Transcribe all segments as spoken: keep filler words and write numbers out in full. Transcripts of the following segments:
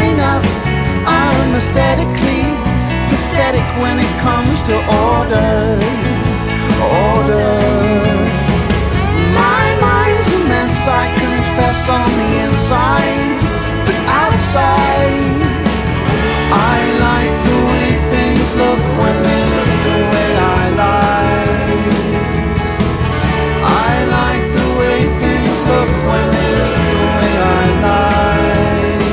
line up. I'm aesthetically pathetic when it comes to order, order. My mind's a mess, I confess, on the inside, but outside I like the way things look when they look the way I like. I like the way things look when they look the way I like.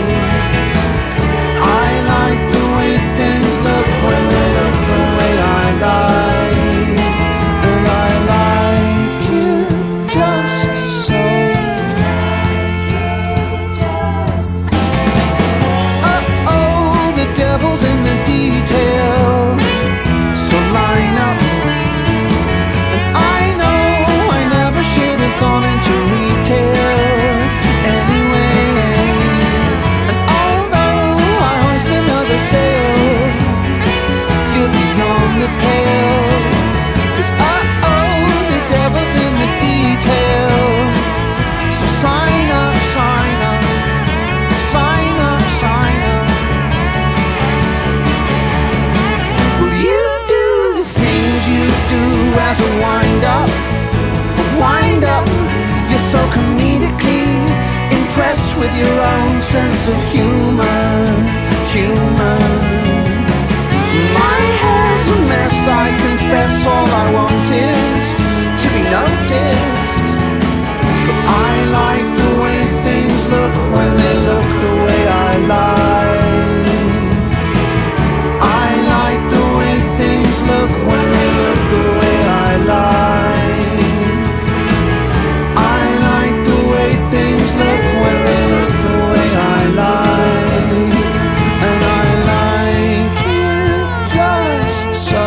I like the way things look when they look the way I like. And I like it just so. Uh-oh, the devil's in the detail. So line up. And I know I never should have gone into retail anyway. And although I hoist another sail, you're beyond the pale. 'Cause uh-oh, the devil's in the detail. So sign up, sign up, sign up, sign up. Will you do the things you do as a wind-up? A wind-up, you're so comedically impressed with your own sense of humor, humor. My hair's a mess, I confess, all I want is to be noticed. But I like the way things look when they look the way I like. I like the way things look when they look the way I like. I like the way things look when they look the way I like. And I like it just so.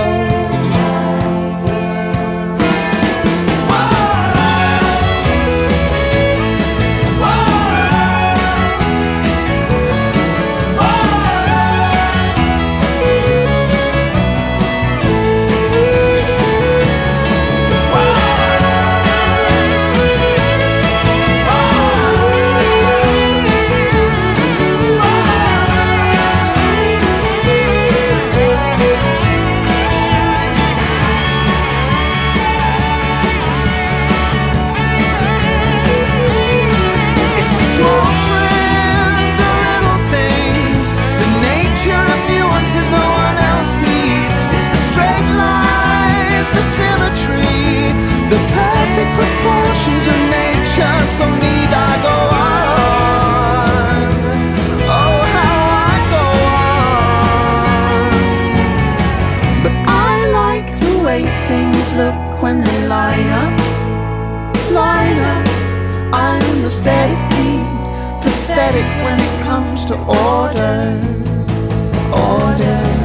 It's the small print, the little things, the nature of nuances no one else sees. It's the straight lines, the symmetry, the perfect proportions of nature. So need I go on? Oh, how I go on. But I like the way things look when they line up, line up. I'm aesthetically pathetic when it comes to order, order.